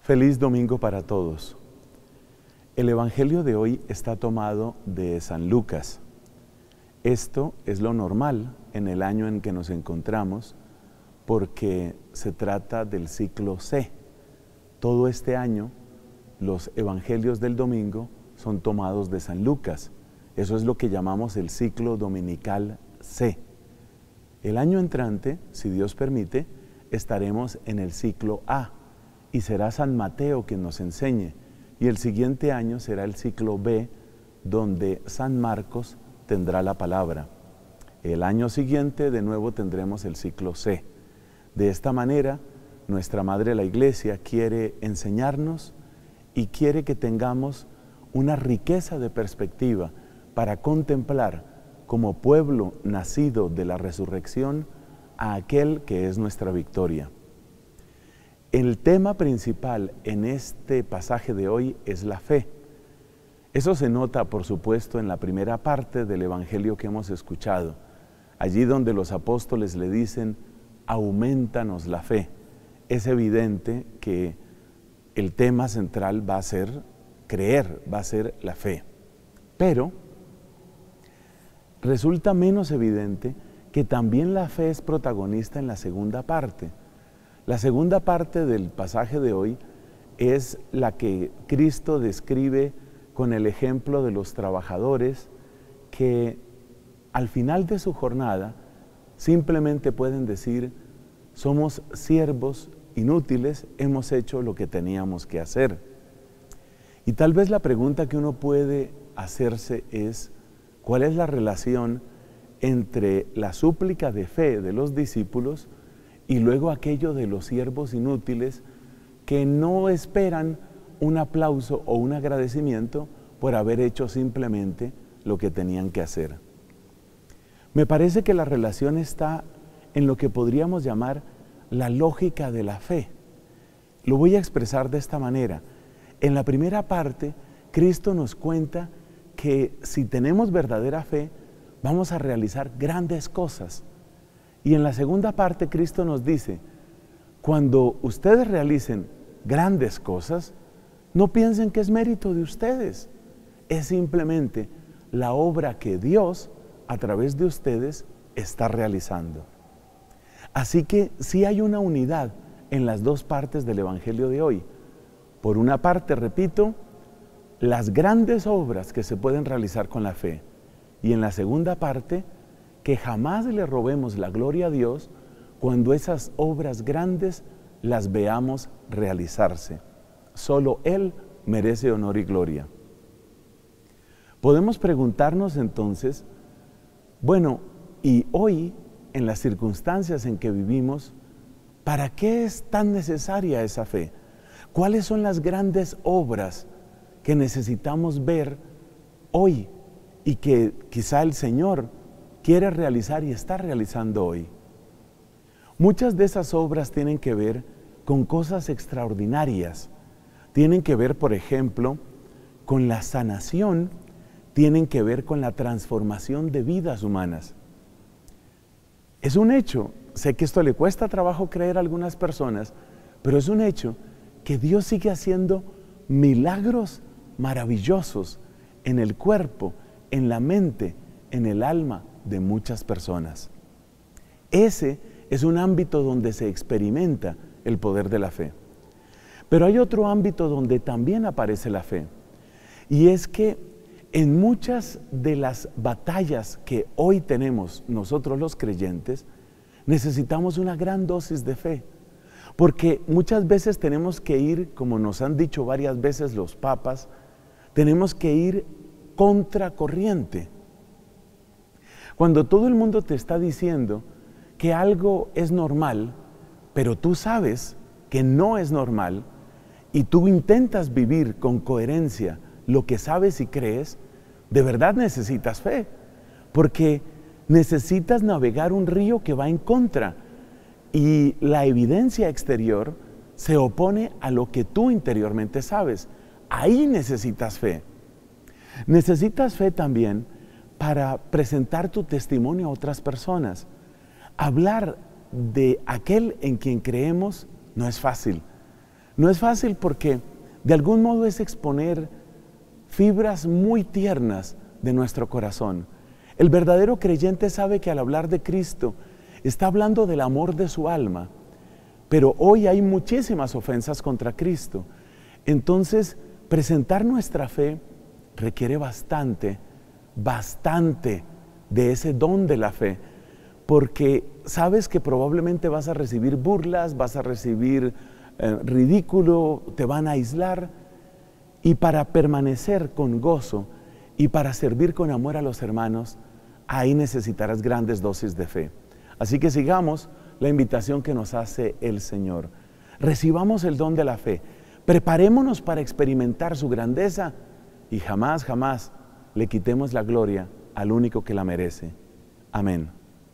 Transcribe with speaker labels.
Speaker 1: Feliz domingo para todos. El Evangelio de hoy está tomado de San Lucas. Esto es lo normal en el año en que nos encontramos porque se trata del ciclo C. Todo este año los Evangelios del domingo son tomados de San Lucas. Eso es lo que llamamos el ciclo dominical C. El año entrante, si Dios permite, estaremos en el ciclo A y será San Mateo quien nos enseñe. Y el siguiente año será el ciclo B, donde San Marcos tendrá la palabra. El año siguiente de nuevo tendremos el ciclo C. De esta manera, nuestra Madre la Iglesia quiere enseñarnos y quiere que tengamos una riqueza de perspectiva para contemplar como pueblo nacido de la resurrección a aquel que es nuestra victoria. El tema principal en este pasaje de hoy es la fe. Eso se nota, por supuesto, en la primera parte del Evangelio que hemos escuchado, allí donde los apóstoles le dicen, aumentanos la fe. Es evidente que el tema central va a ser creer, va a ser la fe. Pero resulta menos evidente que también la fe es protagonista en la segunda parte. La segunda parte del pasaje de hoy es la que Cristo describe con el ejemplo de los trabajadores que al final de su jornada simplemente pueden decir, somos siervos inútiles, hemos hecho lo que teníamos que hacer. Y tal vez la pregunta que uno puede hacerse es, ¿cuál es la relación entre la súplica de fe de los discípulos y luego aquello de los siervos inútiles que no esperan un aplauso o un agradecimiento por haber hecho simplemente lo que tenían que hacer? Me parece que la relación está en lo que podríamos llamar la lógica de la fe. Lo voy a expresar de esta manera. En la primera parte, Cristo nos cuenta que si tenemos verdadera fe, vamos a realizar grandes cosas. Y en la segunda parte Cristo nos dice, cuando ustedes realicen grandes cosas, no piensen que es mérito de ustedes, es simplemente la obra que Dios a través de ustedes está realizando. Así que sí hay una unidad en las dos partes del Evangelio de hoy. Por una parte, repito, las grandes obras que se pueden realizar con la fe. Y en la segunda parte, que jamás le robemos la gloria a Dios cuando esas obras grandes las veamos realizarse. Solo Él merece honor y gloria. Podemos preguntarnos entonces, bueno, y hoy, en las circunstancias en que vivimos, ¿para qué es tan necesaria esa fe? ¿Cuáles son las grandes obras que necesitamos ver hoy y que quizá el Señor quiere realizar y está realizando hoy? Muchas de esas obras tienen que ver con cosas extraordinarias. Tienen que ver, por ejemplo, con la sanación, tienen que ver con la transformación de vidas humanas. Es un hecho, sé que esto le cuesta trabajo creer a algunas personas, pero es un hecho que Dios sigue haciendo milagros maravillosos en el cuerpo, en la mente, en el alma de muchas personas. Ese es un ámbito donde se experimenta el poder de la fe. Pero hay otro ámbito donde también aparece la fe, y es que en muchas de las batallas que hoy tenemos nosotros los creyentes, necesitamos una gran dosis de fe, porque muchas veces tenemos que ir, como nos han dicho varias veces los papas, tenemos que ir contracorriente. Cuando todo el mundo te está diciendo que algo es normal, pero tú sabes que no es normal, y tú intentas vivir con coherencia lo que sabes y crees, de verdad necesitas fe, porque necesitas navegar un río que va en contra, y la evidencia exterior se opone a lo que tú interiormente sabes. Ahí necesitas fe. Necesitas fe también para presentar tu testimonio a otras personas. Hablar de aquel en quien creemos no es fácil. No es fácil porque de algún modo es exponer fibras muy tiernas de nuestro corazón. El verdadero creyente sabe que al hablar de Cristo está hablando del amor de su alma, pero hoy hay muchísimas ofensas contra Cristo. Entonces, presentar nuestra fe requiere bastante de ese don de la fe, porque sabes que probablemente vas a recibir burlas, vas a recibir ridículo, te van a aislar, y para permanecer con gozo y para servir con amor a los hermanos, ahí necesitarás grandes dosis de fe. Así que sigamos la invitación que nos hace el Señor. Recibamos el don de la fe, preparémonos para experimentar su grandeza y jamás le quitemos la gloria al único que la merece. Amén.